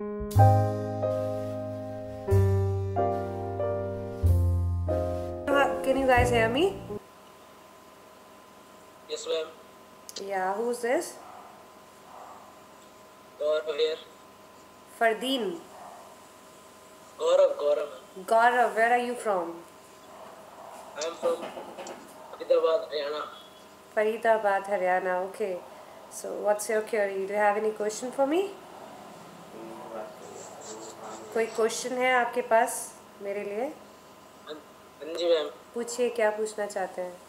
Can you guys hear me? Yes, ma'am. Yeah, who's this? Gaurav here. Fardeen. Gaurav. Gaurav, where are you from? I am from Hyderabad, Haryana. Faridabad, Haryana. Okay. So, what's your query? Do you have any question for me? कोई question है आपके पास मेरे लिए? हाँ जी ma'am. पूछिए, क्या पूछना चाहते हैं?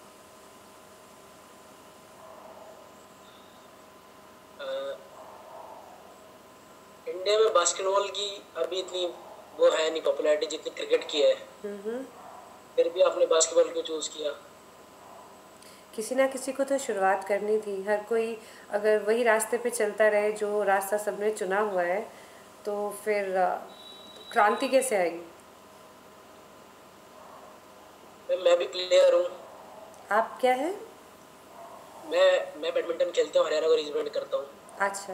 इंडिया में बास्केटबॉल की अभी इतनी वो है नहीं पॉपुलैरिटी जितनी क्रिकेट की है. फिर भी आपने बास्केटबॉल क्यों चूज किया? किसी ना किसी को तो शुरुआत करनी थी. हर कोई अगर वही रास्ते पे चलता रहे जो रास्ता सबने चुना हुआ है, तो फिर क्रांति कैसे आएगी? मैं भी प्लेयर हूँ. आप क्या है? मैं बैडमिंटन खेलता हूँ, हरियाणा को रिप्रेजेंट करता हूँ. अच्छा.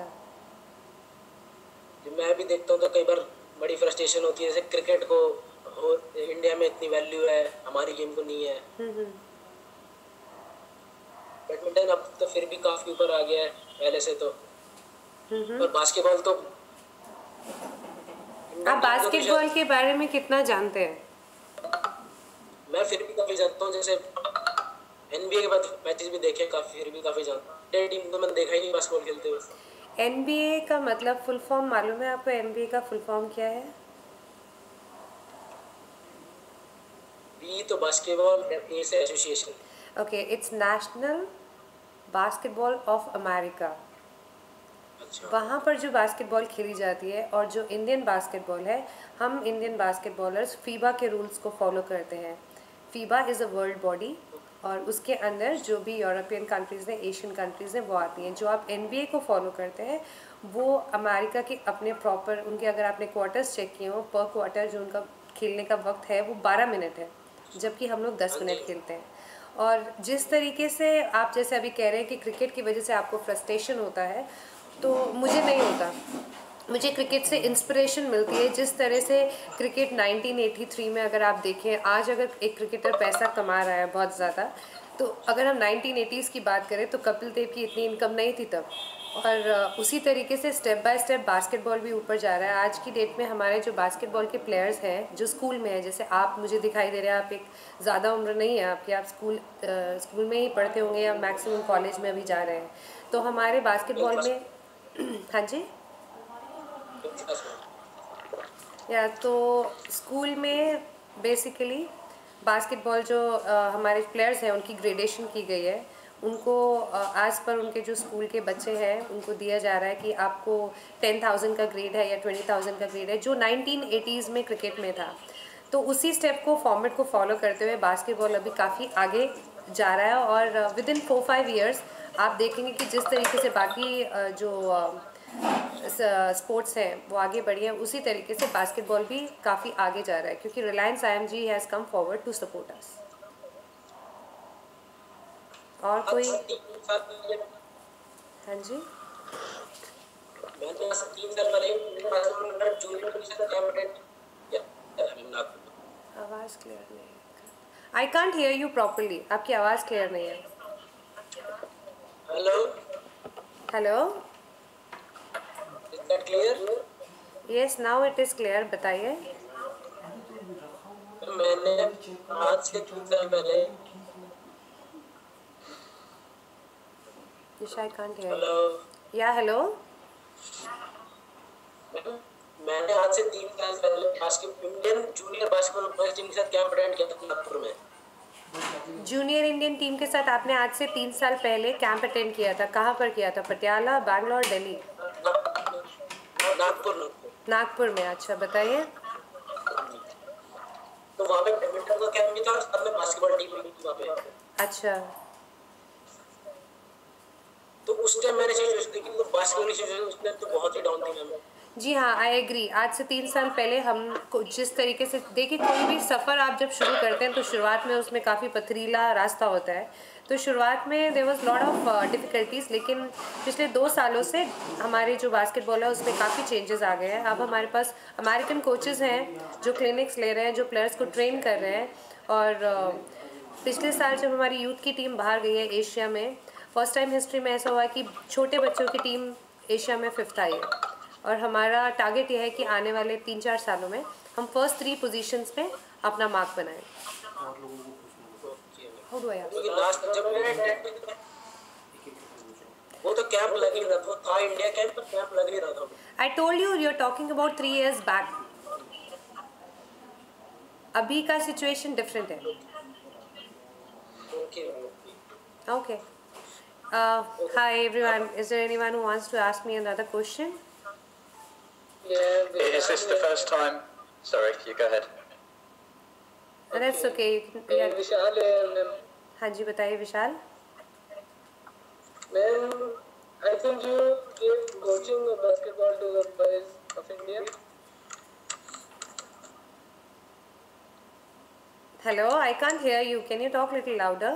मैं भी देखता हूँ तो कई बार बड़ी फ्रस्ट्रेशन होती है, जैसे क्रिकेट को इंडिया में इतनी वैल्यू है, हमारी गेम को नहीं है. बैडमिंटन अब तो फिर भी काफी ऊपर आ गया है पहले से तो. और बास्केटबॉल तो आप बास्केटबॉल के बारे में कितना जानते हैं? मैं फिर भी काफी जानता हूँ. जैसे एनबीए के बाद मैचेस भी देखे काफी, फिर भी काफी जानता हूँ. इंडियन टीम तो मैंने देखा ही नहीं बास्केटबॉल खेलते हुए. एनबीए का मतलब फुल फॉर्म मालूम है आपको? एनबीए का फुल फॉर्म क्या है? बी तो बास्केटबॉल ए से association. Okay, it's national basketball of America. अच्छा. वहाँ पर जो बास्केटबॉल खेली जाती है और जो इंडियन बास्केटबॉल है, हम इंडियन बास्केटबॉलर्स फीबा के रूल्स को फॉलो करते हैं. FIBA is a world body और उसके अंदर जो भी यूरोपियन कंट्रीज़ हैं, एशियन कंट्रीज़ हैं, वो आती हैं. जो आप एनबीए को फॉलो करते हैं वो अमेरिका के अपने प्रॉपर उनके, अगर आपने क्वार्टर्स चेक किए हो, पर क्वार्टर जो उनका खेलने का वक्त है वो 12 मिनट है, जबकि हम लोग 10 मिनट खेलते हैं. और जिस तरीके से आप जैसे अभी कह रहे हैं कि क्रिकेट की वजह से आपको फ्रस्ट्रेशन होता है, तो मुझे नहीं होता. मुझे क्रिकेट से इंस्पिरेशन मिलती है. जिस तरह से क्रिकेट 1983 में अगर आप देखें, आज अगर एक क्रिकेटर पैसा कमा रहा है बहुत ज़्यादा, तो अगर हम 1980s की बात करें तो कपिल देव की इतनी इनकम नहीं थी तब. और उसी तरीके से स्टेप बाय स्टेप बास्केटबॉल भी ऊपर जा रहा है. आज की डेट में हमारे जो बास्केटबॉल के प्लेयर्स हैं जो स्कूल में हैं, जैसे आप मुझे दिखाई दे रहे हैं, आप एक ज़्यादा उम्र नहीं है आपकी, आप स्कूल में ही पढ़ते होंगे या मैक्सिमम कॉलेज में अभी जा रहे हैं. तो हमारे बास्केटबॉल में हाँ जी, या तो स्कूल में बेसिकली बास्केटबॉल जो हमारे प्लेयर्स हैं उनकी ग्रेडेशन की गई है. उनको आज पर उनके जो स्कूल के बच्चे हैं उनको दिया जा रहा है कि आपको 10,000 का ग्रेड है या 20,000 का ग्रेड है, जो 1980s में क्रिकेट में था. तो उसी स्टेप को, फॉर्मेट को फॉलो करते हुए बास्केटबॉल अभी काफ़ी आगे जा रहा है. और विद इन 4-5 ईयर्स आप देखेंगे कि जिस तरीके से बाकी जो स्पोर्ट्स हैं वो आगे बढ़ी हैं, उसी तरीके से बास्केटबॉल भी काफ़ी आगे जा रहा है, क्योंकि Reliance IMG has come forward to support us. और कोई? हाँ जी, मैंने 3 साल पहले जूनियर के साथ कैंडिडेट आवाज़ क्लियर नहीं है. I can't hear you properly. आपकी आवाज़ क्लियर नहीं है. Hello. Hello. Is that clear? Yes, now it is clear. बताइए. मैंने आज से 3 साल पहले. I can't hear. Hello. Yeah hello. मैंने आज से 3 साल पहले इंडियन जूनियर बास्केटबॉल टीम के साथ कैंप अटेंड किया था नागपुर में. जूनियर इंडियन टीम के साथ आपने आज से 3 साल पहले कैंप अटेंड किया था. कहाँ पर किया था? पटियाला, बैंगलोर, दिल्ली? नागपुर. नागपुर में. अच्छा, बताइए. तो वहाँ पे बैडमिंटन का कैंप भी था, साथ में बास्केटबॉल टीम भी थी वहाँ पे. अच्छा. तो उस टाइम मैंने सिचुएशन देखी तो बास्केटबॉल की सिचुएशन उस टाइम तो बहुत ही डाउन थी मैम. जी हाँ, आई एग्री। आज से 3 साल पहले हम जिस तरीके से देखिए, कोई भी सफ़र आप जब शुरू करते हैं तो शुरुआत में उसमें काफ़ी पथरीला रास्ता होता है। तो शुरुआत में there was lot of difficulties, लेकिन पिछले 2 सालों से हमारे जो बास्केटबॉल है उसमें काफ़ी चेंजेस आ गए हैं। अब हमारे पास अमेरिकन कोचेज़ हैं जो क्लिनिक्स ले रहे हैं, जो प्लेयर्स को ट्रेन कर रहे हैं। और पिछले साल जब हमारी यूथ की टीम बाहर गई है एशिया में, फर्स्ट टाइम हिस्ट्री में ऐसा हुआ है कि छोटे बच्चों की टीम एशिया में 5th आई है। और हमारा टारगेट ये है कि आने वाले 3-4 सालों में हम फर्स्ट 3 पोजीशंस में अपना मार्क बनाएं। How do I ask? क्योंकि लास्ट जब मैंने वो तो कैंप लग ही रहा था इंडिया कैंप, पर कैंप लग ही रहा था। I told you, you are talking about 3 years बैक। अभी का सिचुएशन डिफरेंट है। Okay okay. Hi everyone, is there anyone who wants to ask me another question? Is this the first time? Sorry, you go ahead. That's okay. You can, yeah. Vishal ma'am. हाँ जी, बताइए Vishal. Ma'am, I think you gave coaching of basketball to the boys of India. Hello, I can't hear you. Can you talk a little louder?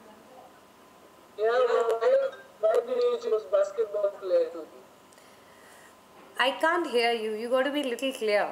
Yeah, why did you choose basketball player to be? I can't hear you. You got to be a little clear.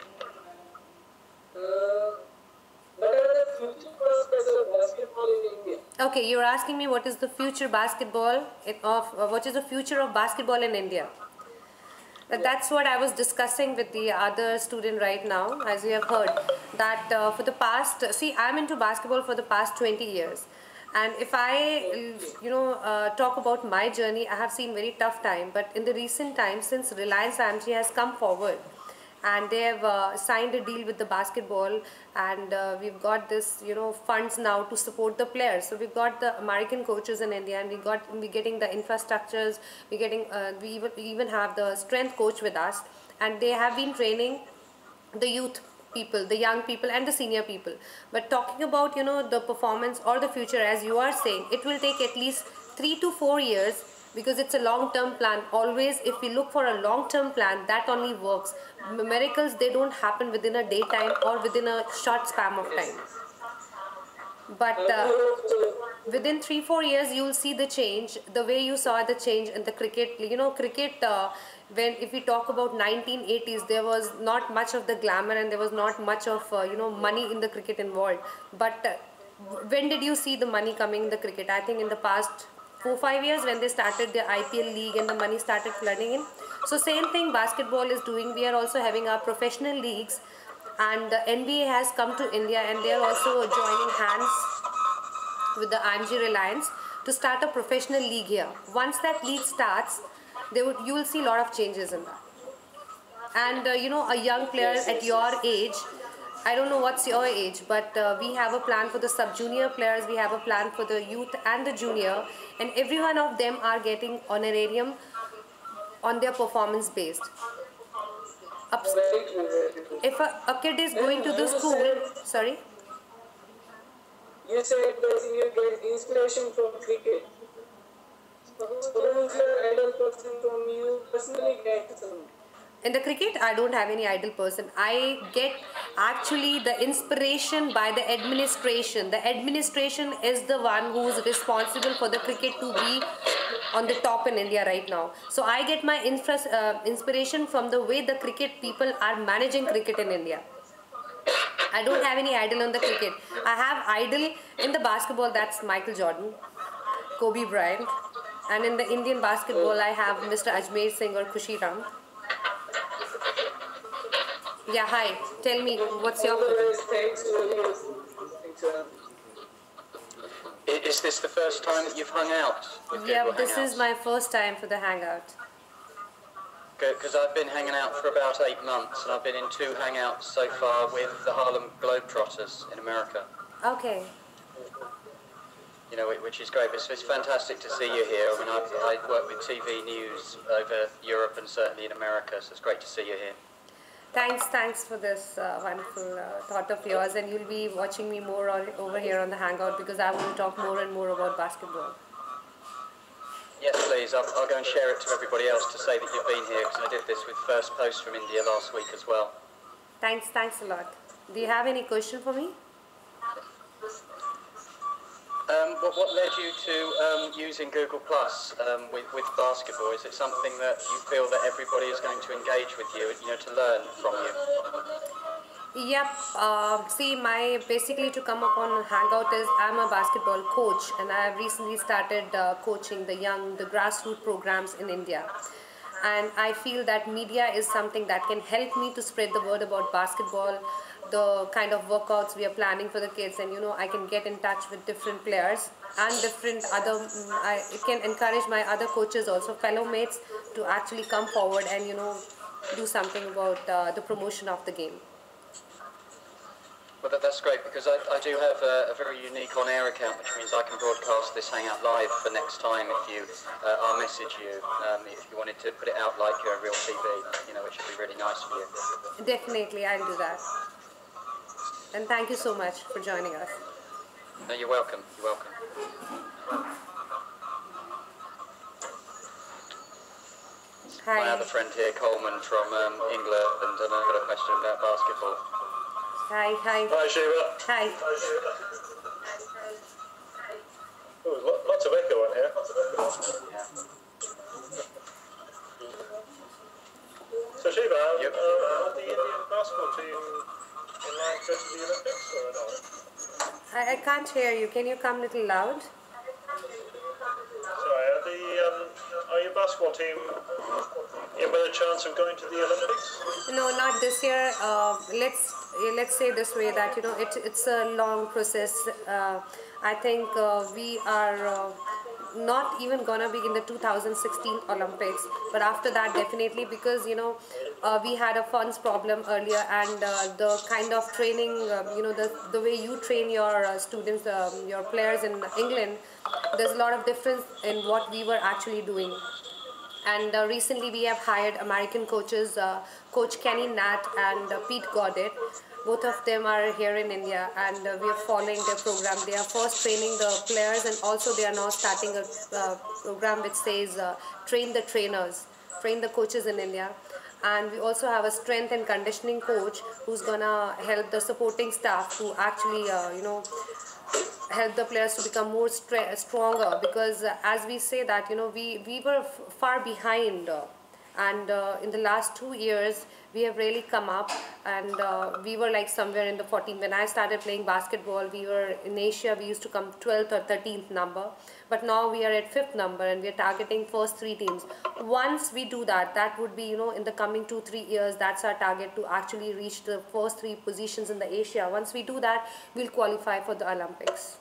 What are the future prospects of basketball in India? Okay, you're asking me what is the future basketball what is the future of basketball in India? That's what I was discussing with the other student right now, as you have heard, that for the past, see, I'm into basketball for the past 20 years. And if I, talk about my journey, I have seen very tough time. But in the recent times, since Reliance AMG has come forward, and they have signed a deal with the basketball, and we've got this funds now to support the players. So we've got the American coaches in India, and we're getting the infrastructures, we even have the strength coach with us, and they have been training the youth people, the young people and the senior people. But talking about the performance or the future, as you are saying, it will take at least 3 to 4 years, because it's a long-term plan. Always, if we look for a long-term plan, that only works. Miracles, they don't happen within a daytime or within a short span of time. But within 3-4 years, you will see the change, the way you saw the change in the cricket. Cricket, when if we talk about 1980s, there was not much of the glamour, and there was not much of money in the cricket involved. But when did you see the money coming in the cricket? I think in the past 4-5 years, when they started the IPL league and the money started flooding in. So same thing basketball is doing. We are also having our professional leagues, and the NBA has come to India, and they are also joining hands with the AMG Reliance to start a professional league here. Once that league starts, you will see a lot of changes in that. And a young player at your age, I don't know what's your age, but we have a plan for the sub-junior players, we have a plan for the youth and the junior, and every one of them are getting honorarium on their performance based. If a kid is going to the school, sorry? You said that you get inspiration from cricket. So who is your idol person from you personally get some? In the cricket, I don't have any idol person. I get actually the inspiration by the administration. The administration is the one who is responsible for the cricket to be on the top in India right now. So I get my inspiration from the way the cricket people are managing cricket in India. I don't have any idol on the cricket. I have idol in the basketball, that's Michael Jordan, Kobe Bryant. And in the Indian basketball, I have Mr. Ajmer Singh or Khushi Ram. Yeah, hi. Tell me, what's your question? Is this the first time that you've hung out? Yeah, this is my first time for the hangout. Because I've been hanging out for about 8 months, and I've been in 2 hangouts so far with the Harlem Globetrotters in America. Okay. Which is great. It's fantastic to see you here. I mean, I work with TV news over Europe and certainly in America, so it's great to see you here. Thanks for this wonderful thought of yours, and you'll be watching me more over here on the Hangout, because I want to talk more and more about basketball. Yes. please. I'll go and share it to everybody else to say that you've been here, because I did this with First Post from India last week as well. Thanks a lot. Do you have any question for me? What led you to using Google Plus with basketball? Is it something that you feel that everybody is going to engage with you, to learn from you? Yep. See, basically to come up on Hangout is I'm a basketball coach, and I have recently started coaching the grassroots programs in India. And I feel that media is something that can help me to spread the word about basketball, the kind of workouts we are planning for the kids, and I can get in touch with different players and different other. It can encourage my other coaches, also fellow mates, to actually come forward and do something about the promotion of the game. Well, that's great, because I do have a very unique on-air account, which means I can broadcast this Hangout live for next time if you, I'll message you if you wanted to put it out like a real TV, which would be really nice for you. Definitely, I'll do that. And thank you so much for joining us. No, you're welcome. You're welcome. Hi. My other friend here, Coleman from England, and I've got a question about basketball. Hi. Hi, Shiva. Hi. Oh, lots of echo on here. Yeah. So, Shiva, Yep. are the Indian basketball team in line to go to the Olympics or not? I can't hear you. Can you come a little loud? Sorry, are your basketball team in with a chance of going to the Olympics? No, not this year. Let's say this way that it's a long process. I think we are not even gonna be in the 2016 Olympics, but after that definitely, because we had a funds problem earlier, and the kind of training, the way you train your students, your players in England, there's a lot of difference in what we were actually doing. And recently we have hired American coaches, Coach Kenny Nat and Pete Goddard. Both of them are here in India, and we are following their program. They are first training the players, and also they are now starting a program which says train the trainers, train the coaches in India. And we also have a strength and conditioning coach who's gonna help the supporting staff to actually help the players to become more stronger, because as we say that we were far behind, and in the last 2 years we have really come up, and we were like somewhere in the 14th. When I started playing basketball, we were in Asia, we used to come 12th or 13th number, but now we are at 5th number, and we are targeting first 3 teams. Once we do that, that would be in the coming 2-3 years, that's our target, to actually reach the first 3 positions in the Asia. Once we do that, we'll qualify for the Olympics.